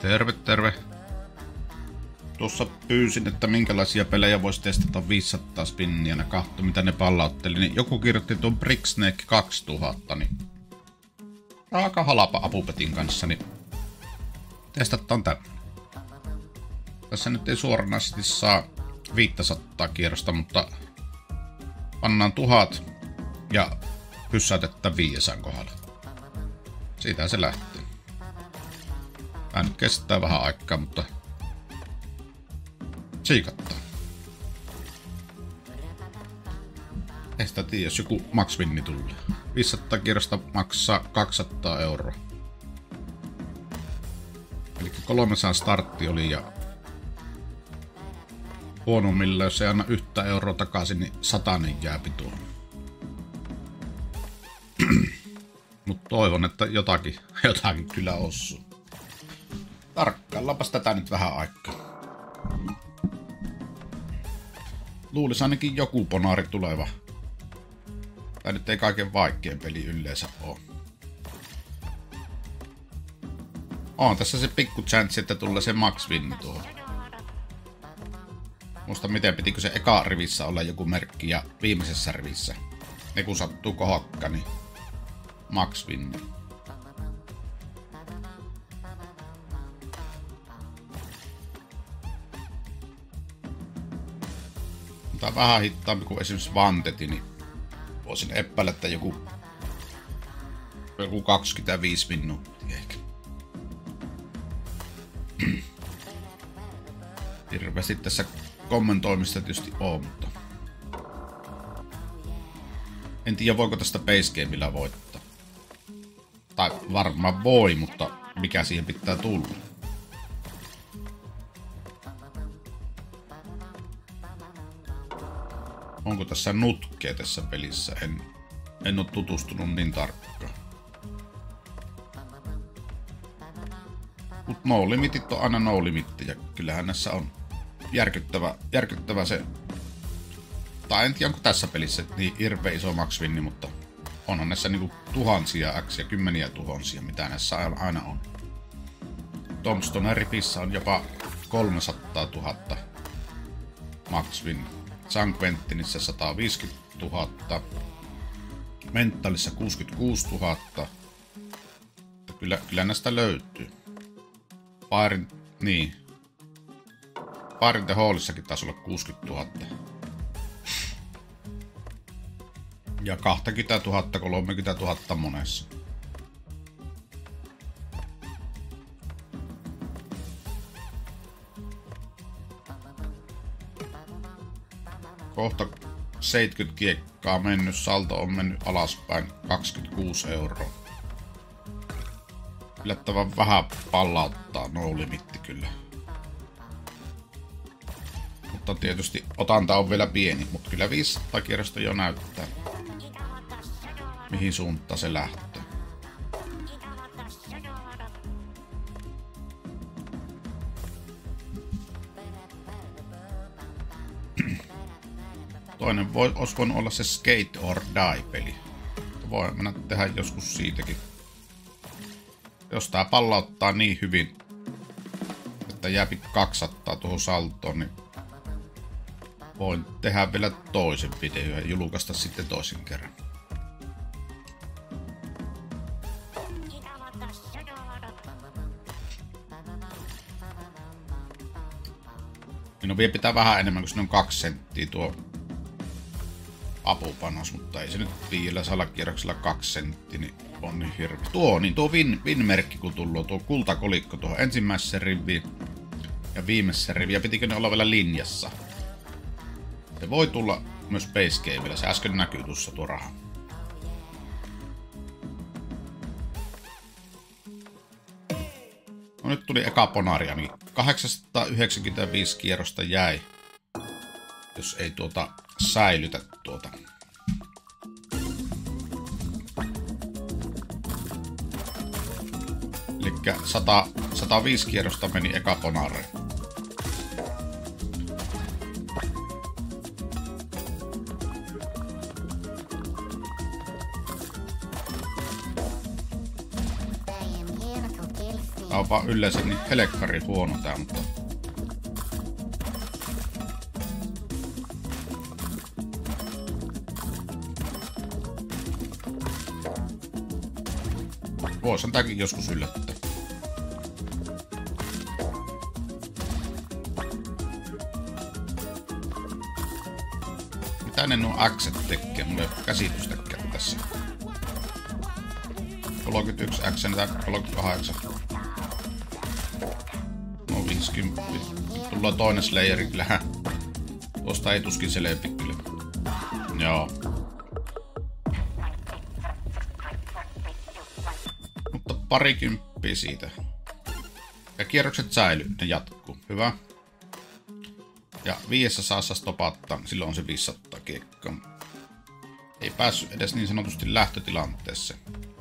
Terve, terve. Tuossa pyysin, että minkälaisia pelejä voisi testata 500 spinniä ja katso mitä ne pallautteli, niin joku kirjoitti tuon Bricksnake 2000, niin aika halapa apupetin kanssa, niin testataan tämän. Tässä nyt ei suoranaisesti saa 500 kierrosta, mutta pannaan 1000 ja pyssäytetään 500 kohdalla. Siitä se lähtee. Tää nyt kestää vähän aikaa, mutta siikattaa. Ei sitä tiedä, jos joku max-winni tulee. 500 kierrosta maksaa 200 €. Eli 300 startti oli ja huonommilla, jos ei anna 1 € takaisin, niin 100 jää pituun. Mut toivon, että jotakin kyllä osuu. Tarkkaillaanpas tätä nyt vähän aikaa. Luulisi ainakin joku ponaari tuleva. Tää nyt ei kaiken vaikein peli yleensä oo. On tässä se pikku chanssi, että tulee se max-winni tuohon. Muista miten pitikö se eka rivissä olla joku merkki ja viimeisessä rivissä. Ne kun sattuu kohakka, niin max-winni. Tää on vähän hittaampi kuin esimerkiksi Vanteti, niin voisin epäillä, että joku 25 minuuttia ehkä. Hirveästi tässä kommentoimista tietysti on, mutta en tiedä voiko tästä base gameillä voittaa. Tai varmaan voi, mutta mikä siihen pitää tulla. Onko tässä nutkea tässä pelissä? En ole tutustunut niin tarkkaan. Mut no limitit on aina no limitti ja kyllähän näissä on järkyttävä se. Tai en tiedä onko tässä pelissä niin hirveä iso max-winni, mutta onhan näissä niinku tuhansia x ja kymmeniä tuhansia, mitä näissä aina on. Tombstone ripissä on jopa 300 000 max-winni. San Quentinissa 150 000. Mentalissa 66 000. Kyllä näistä löytyy. Fire in the Hallissakin taisi olla 60 000. Ja 20 000, 30 000 monessa. Kohta 70 kiekkaa mennyt, salto on mennyt alaspäin 26 €. Yllättävän vähän pallauttaa, no limitti kyllä. Mutta tietysti otanta on vielä pieni, mutta kyllä 500 kierrosta jo näyttää, mihin suuntaan se lähtee. Toinen olisi voinut olla se Skate or Die-peli. Voi mennä tehdä joskus siitäkin. Jos tää pallauttaa niin hyvin, että jääpi 200 tuohon saltoon, niin voin tehdä vielä toisen videon ja julkaista sitten toisen kerran. Minun vielä pitää vähän enemmän, kun siinä on 2 senttiä tuo apupanos, mutta ei se nyt 500 kierroksella 2 senttiä, niin on niin hirveä. Tuo win-merkki kun tullut, tuo kultakolikko tuohon ensimmäisessä riviin ja viimeisessä riviin, ja pitikö ne olla vielä linjassa. Se voi tulla myös base gameillä, se äsken näkyy tuossa tuo raha. No nyt tuli eka ponaria, niin 895 kierrosta jäi, jos ei säilytä tuota. Elikkä 105 kierrosta meni eka ponareen. Tää on vaan yleensä niin helkkari huono tää, mutta... Voisin tääkin joskus yllättää. Mitä ne nuo X:t tekee? Mulla ei ole käsitystäkään tässä. 31 X tai 38. No 50. Tullaan toinen slayeri kyllähän. Tuosta ei tuskin selvi kyllä. Joo. Mutta parikymppiä siitä. Ja kierrokset säilyy, ne jatkuu. Hyvä. Ja 500 stopattaa, silloin on se 500 kiekkaa. Ei päässyt edes niin sanotusti lähtötilanteessa.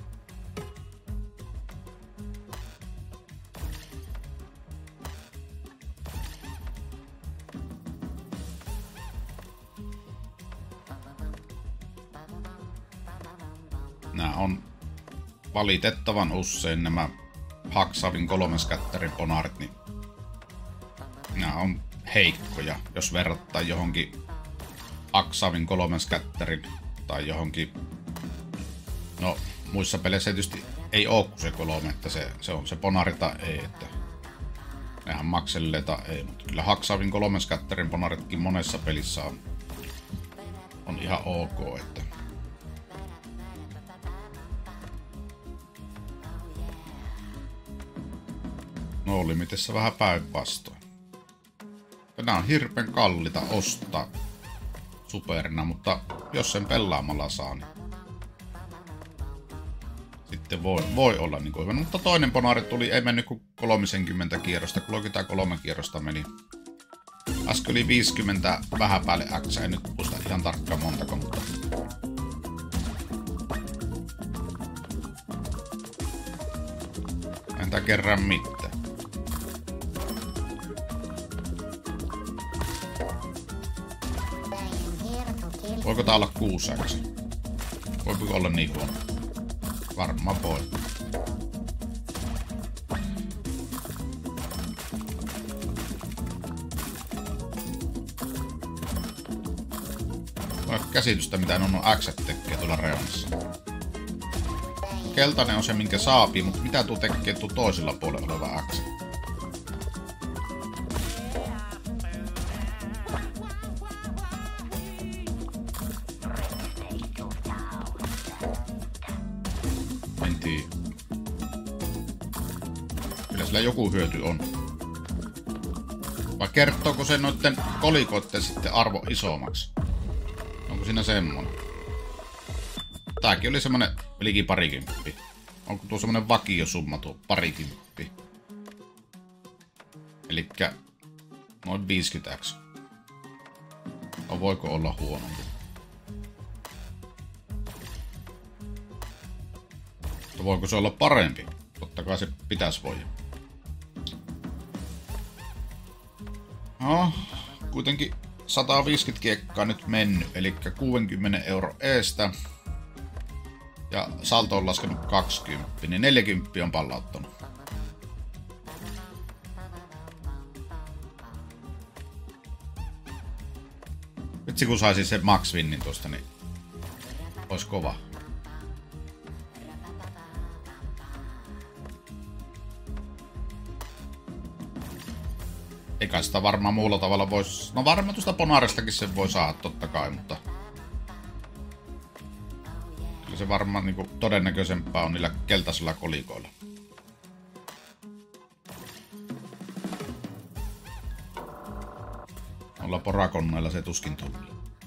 Nämä on valitettavan usein nämä Haksavin 3 scatterin ponarit, niin nämä on heikkoja, jos verrattaa johonkin Aksavin 3 scatterin tai johonkin, no muissa peleissä tietysti ei oo kuin se 3, että se on se ponari tai ei, että nehän maksellee tai ei, mutta kyllä Haksavin 3 scatterin ponaritkin monessa pelissä on ihan ok, että no limitessä vähän päinvastoin. Nämä on hirveän kallita ostaa superina, mutta jos sen pelaamalla saa, niin sitten voi olla niin kuin hyvä. Mutta toinen ponari tuli, ei mennyt kuin 30 kierrosta, 33 kierrosta meni. Äsken oli 50 vähän päälle X, en nyt muista ihan tarkkaan montako, mutta... Entä kerran mitään. Voiko tää olla 6X? Voiko olla niin huono? Varmaan voi. Mulla ei ole käsitystä mitä nuo X tekee tuolla reunassa. Keltainen on se minkä saapii, mutta mitä tuo tekee tuo toisella puolella oleva X? Kyllä sillä joku hyöty on. Vai kertooko se noitten kolikoitten sitten arvo isommaksi? Onko siinä semmonen? Tääkin oli semmonen liki parikymppi. Onko tuo semmonen vakiosumma tuo parikymppi? Elikkä noin 50X. No voiko olla huonompi? Mutta voiko se olla parempi? Totta kai se pitäisi voida. No, kuitenkin 150 kiekkaa nyt mennyt, eli 60 € eestä. Ja salto on laskenut 20, niin 40 on palauttanut. Vitsi kun saisin sen max winnin tosta, niin ois kova. Eikä sitä varmaan muulla tavalla vois... No varmaan tuosta ponaristakin sen voi saada totta kai, mutta... Kyllä se varmaan niinku todennäköisempää on niillä keltaisilla kolikoilla. Noilla porakonnoilla se tuskin tuli.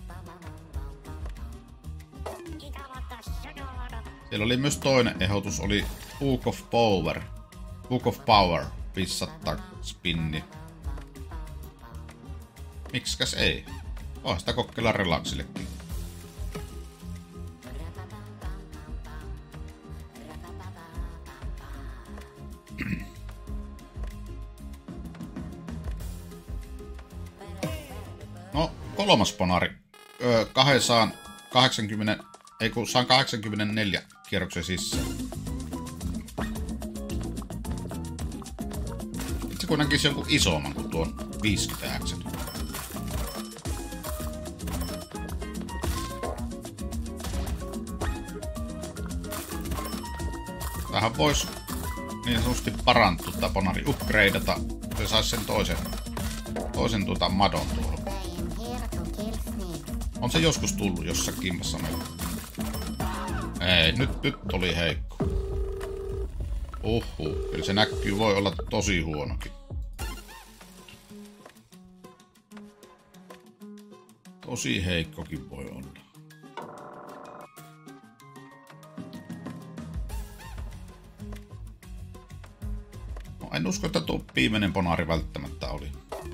Siellä oli myös toinen ehdotus, oli Book of Power. Book of Power, 500 spinni. Miksikäs ei? Voihan sitä kokeilla relaxillekin. No, kolmas ponari. Saan 80... Ei kun saan 84 kierroksen sisään. Vasta kun näkisi jonkun isomman kuin tuon 50X. Tähän vois niin sanotusti parantua tai Ponari upgradeata. Se saisi sen toisen madon tuohon. On se joskus tullut jossain kimmassa meillä. Ei, nyt oli heikko. Kyllä se näkyy, voi olla tosi huonokin. Tosi heikkokin voi olla. No, en usko, että tuo viimeinen Ponari välttämättä oli.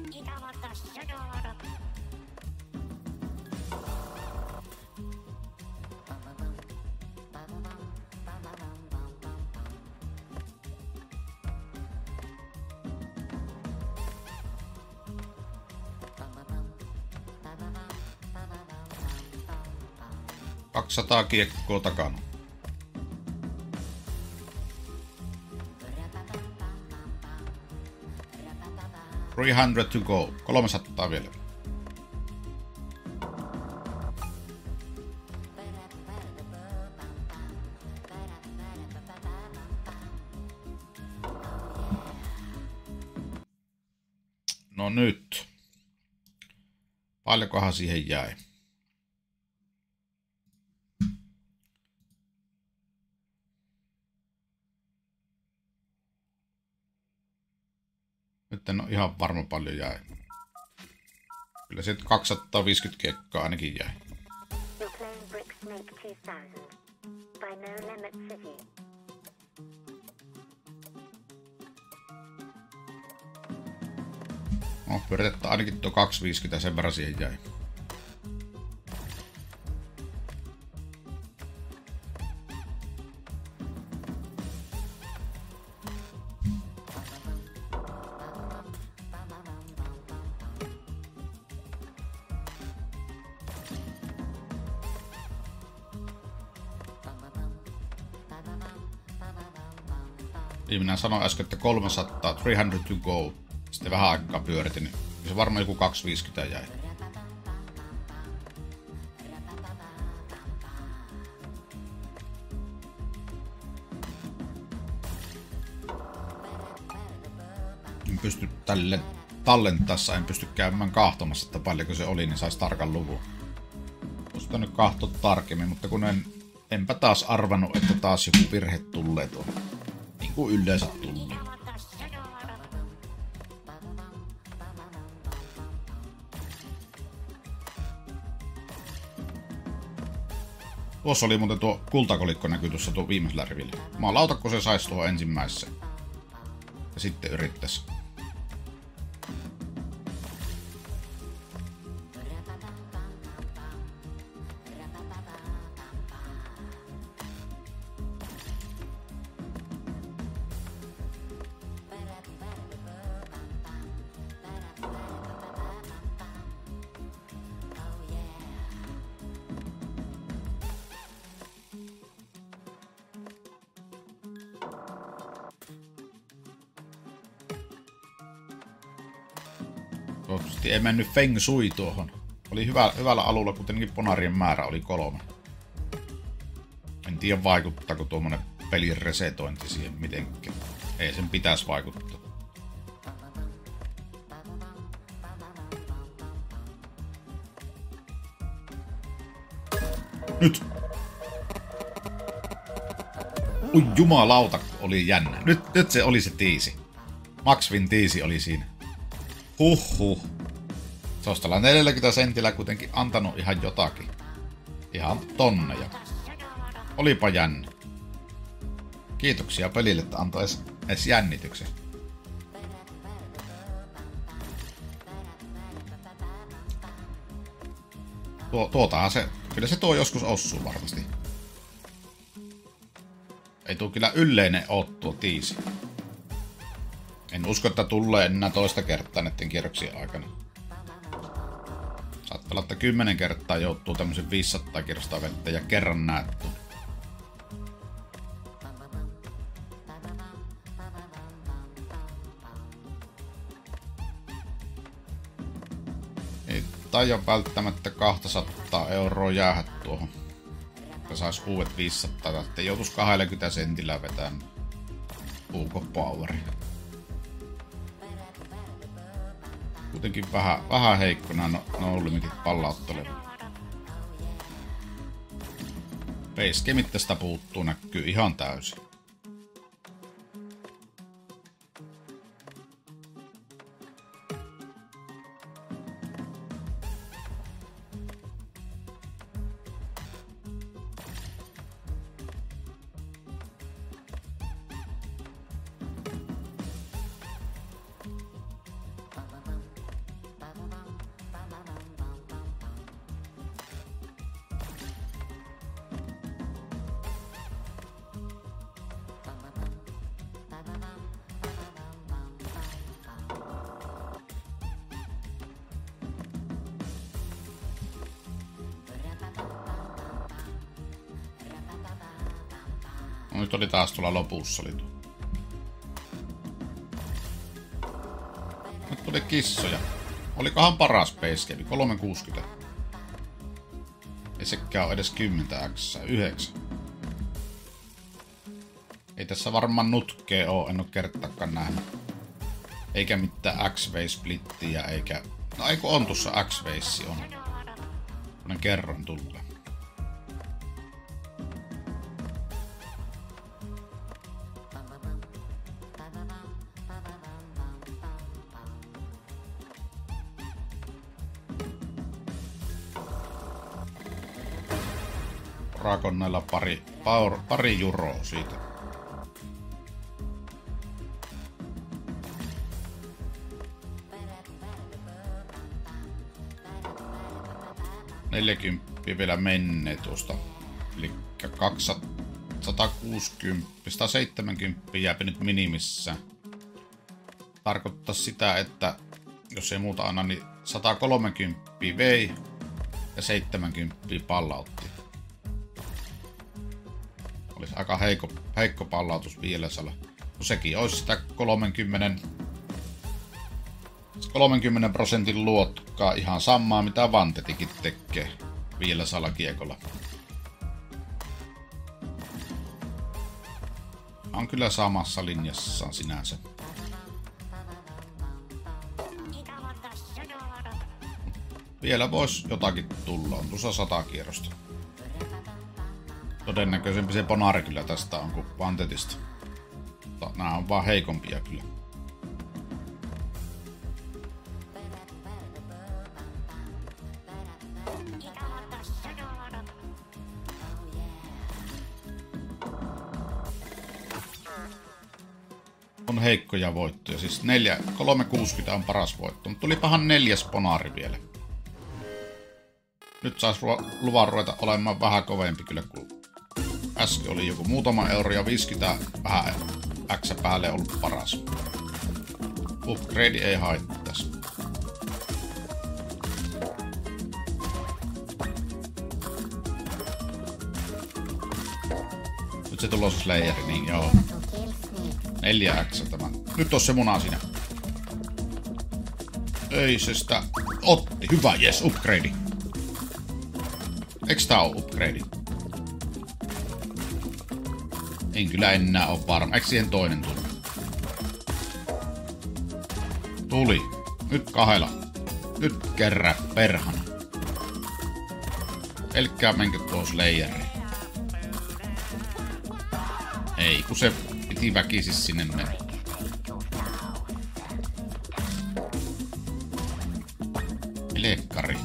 ...200 kiekkoa takana. $300 to go. 300 vielä. No nyt. Paljonkohan siihen jäi? Nyt en ole ihan varma paljon jäi. Kyllä se 250 kiekkaa ainakin jäi. No, pyöritetään ainakin tuo 250, sen verran siihen jäi. Niin minä sanoin äsken, että 300, 300 to go. Sitten vähän aikaa pyöritin, niin se varmaan joku 250 jäi. En pysty tälle tallentaessa, en pysty käymään kahtomassa, että paljonko se oli, niin saisi tarkan luvun. Olisi pitänyt kahtoa tarkemmin, mutta kun enpä taas arvannut, että taas joku virhe tulee tuolla. Niin kuin yleensä tulee. Tuossa oli muuten tuo kultakolikko näkyy tuossa tuo viimeisellä rivillä. Maalauta, kun se saisi tuohon ensimmäiseen. Ja sitten yrittäisi. Toivottavasti ei mennyt feng shui tuohon. Oli hyvällä alulla, kuitenkin Ponarien määrä oli 3. En tiedä vaikuttaako tuommoinen pelin resetointi siihen mitenkään. Ei sen pitäisi vaikuttaa. Nyt! Ui jumalauta, oli jännä. Nyt se oli se tiisi. Maxwin tiisi oli siinä. Huhhuh. Se olisi tällä 40 sentillä kuitenkin antanut ihan jotakin. Ihan tonneja. Olipa jännä. Kiitoksia pelille, että antoi edes jännityksen. Tuotahan se, kyllä se tuo joskus osuu varmasti. Ei tuo kyllä yleinen oo tuo tiisi. En usko, että tulee enää toista kertaa näiden kierroksien aikana. Saattaa olla, että 10 kertaa joutuu tämmösen 500 kierrosta vettä ja kerran näet tuon. taida välttämättä 200 € jäädä tuohon. Että sais uudet 500, että joutuis 20 sentillä vetämään UK Poweri. Kuitenkin vähän heikkona no limitit pallauttelevat. Facecamit tästä puuttuu, näkyy ihan täysin. No, nyt oli taas tuolla lopussa. Nyt tuli kissoja. Olikohan paras Basecamp? 360. Ei sekään ole edes 10x. 9. Ei tässä varmaan nutkea oo, en oo kertaakaan nähnyt. Eikä mitään X-Way splittiä, eikä... No eiku on tuossa X-Ways on. Tuonen kerran tulee. Rakonneilla pari euroa siitä. $40 vielä menee tuosta. Eli 160, 170 jääpi nyt minimissä. Tarkoittaa sitä, että jos ei muuta anna, niin 130 vei ja 70 pallautti. Olisi aika heikko pallautus Viilasalla. No sekin olisi sitä 30% luotkaa ihan samaa mitä Vantetikin tekee Viilasalla kiekolla. On kyllä samassa linjassa sinänsä. Vielä vois jotakin tulla, on tuossa 100 kierrosta. Todennäköisempi se Bonari kyllä tästä on kuin Vantetista. Mutta nää on vaan heikompia kyllä. On heikkoja voittoja, siis 360 on paras voitto, mutta tulipahan 4. Bonari vielä. Nyt sais luvan ruveta olemaan vähän kovempi kyllä, kun äsken oli joku muutama euro ja 50 vähän X päälle ollut paras. Upgrade ei haittais. Nyt se tulos Slayeri, niin joo. 4x tämä. Nyt on se muna siinä. Ei se sitä otti. Hyvä, jes, upgrade. Eiks tää oo upgrade? En kyllä enää oo varma. Eiks siihen toinen tuli? Tuli. Nyt 2. Nyt kerran perhana. Pelkkää menkö tuo Slayeri. Ei, kun se piti väkisis sinne mennä. Lekkari.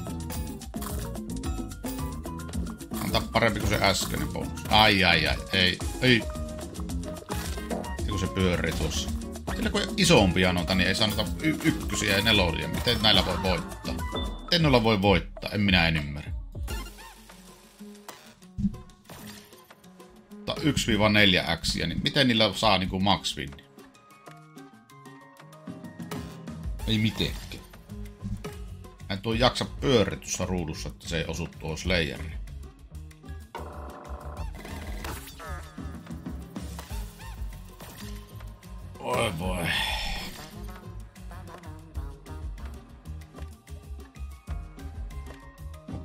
Antaa parempi kuin se äskeinen bonus. Ai, ei. Kun se pyörii tuossa. Sillä kun isompia noita, niin ei saa noita ykkösiä ja nelosia. Miten näillä voi voittaa? Miten noilla voi voittaa? En ymmärrä. 1-4x, niin miten niillä saa niinku max winni? Ei mitenkään. En tuo jaksa pyöriä tuossa ruudussa, että se ei osu tuo Slayeriin. Oi voi.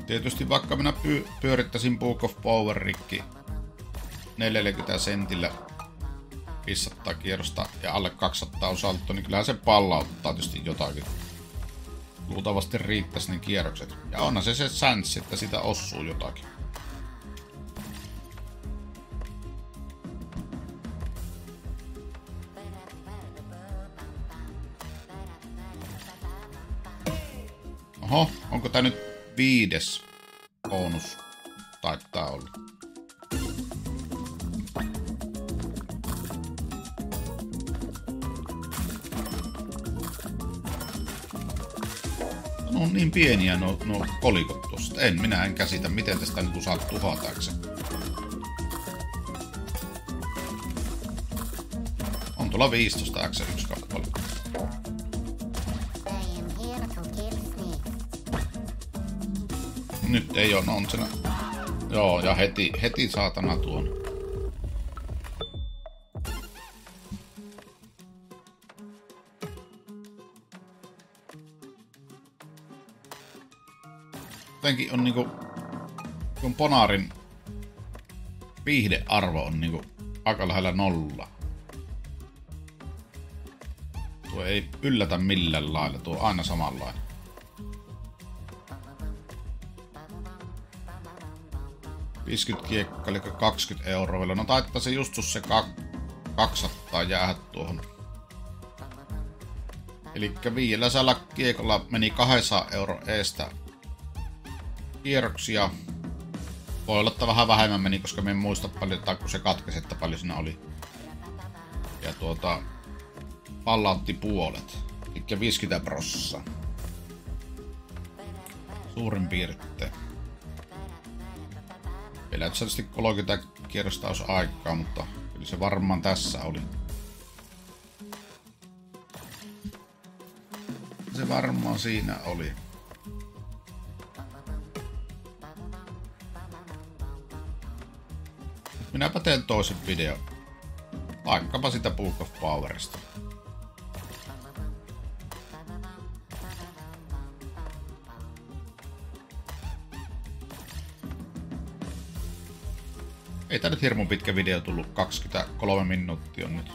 Tietysti vaikka minä pyörittäisin Book of Power rikki 40 sentillä 500 kierrosta ja alle 200 on saltto, niin kyllähän se pallauttaa tietysti jotakin. Luultavasti riittäisi ne kierrokset. Ja onhan se chanssi, että sitä osuu jotakin. Oho, onko tää nyt 5. bonus? Taitaa olla. No on niin pieniä nuo kolikot tuosta. Minä en käsitä, miten tästä nyt saat tuhatakseen. On tuolla 15 X1 kappale. Nyt ei oo nonsena. Joo, ja heti saatana tuon. Jotenkin on niinku, kun Ponarin viihdearvo on niinku aika lähellä 0. Tuo ei yllätä millään lailla, tuo on aina samanlainen. Kiekka, eli 20 € vielä. No taittaa se justus se 200 jäädä tuohon. Elikkä 500 kiekolla meni 200 € eestä kierroksia. Voi olla, että vähän vähemmän meni, koska me en muista paljon, tai kun se katkesi, että paljon siinä oli. Ja pallautti puolet. Elikkä 50%. Suurin piirtein. Vielä tietysti 30 kierrosta olisi aikaa, mutta kyllä se varmaan tässä oli. Se varmaan siinä oli. Minäpä teen toisen videon. Vaikkapa sitä Book of Powerista. Ei tää nyt hirmu pitkä video tullut, 23 minuuttia on nyt.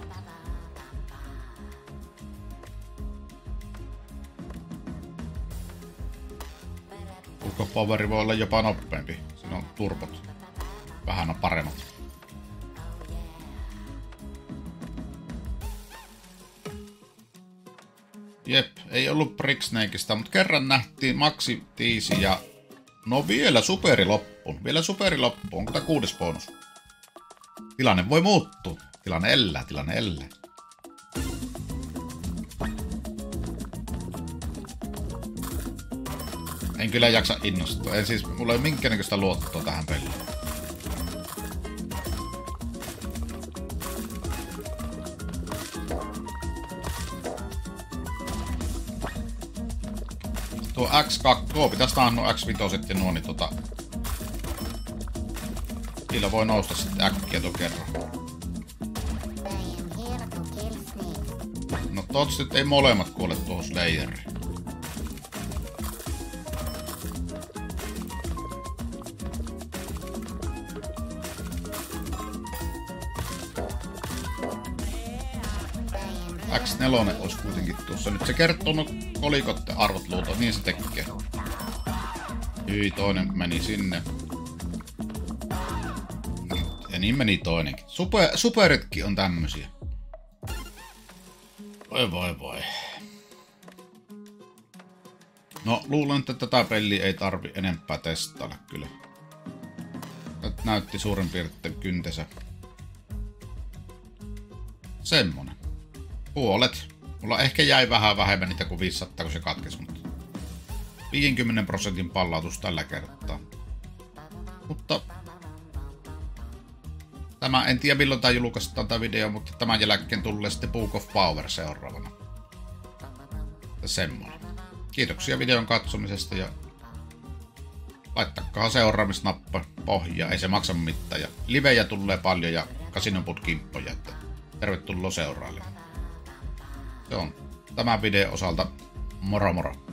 Book of Power voi olla jopa nopeampi. Siinä on turbot. Vähän on paremmat. Jep, ei ollut Bricksnakeista, mutta kerran nähtiin Maxi Tiisi ja... No vielä superi loppuun. Vielä superi loppuun. Onko tää 6. bonus? Tilanne voi muuttua. Tilanne elää. En kyllä jaksa innostua. En siis, mulla ei minkäännäköistä luottoa tähän peliin. Tuo X2, pitäis taas nuo X5 ja nuo, niin niillä voi nousta sitten äkkiä tuon kerran. No toivottavasti nyt ei molemmat kuole tuohon Slayeriin. X4 olisi kuitenkin tuossa. Nyt se kertoo no kolikotte arvot luulta, niin se tekee. Hyi, toinen meni sinne. Ja niin meni toinenkin. Superitkin on tämmösiä. Voi. No, luulen, että tätä peliä ei tarvi enempää testailla kyllä. Tätä näytti suurin piirtein kyntensä. Semmonen. Puolet. Mulla ehkä jäi vähän vähemmän niitä kuin 500, kun se katkesi, mutta 50% pallautus tällä kertaa. Mutta tämä, en tiedä milloin tämä julkaistaan tämä video, mutta tämän jälkeen tulee sitten Book of Power seuraavana. Ja semmoinen. Kiitoksia videon katsomisesta ja laittakaa seuraamisnappa pohjaa, ei se maksa mitään. Ja livejä tulee paljon ja kasinoput-kimppoja, että tervetuloa seuraamaan. Se on tämän videon osalta moro.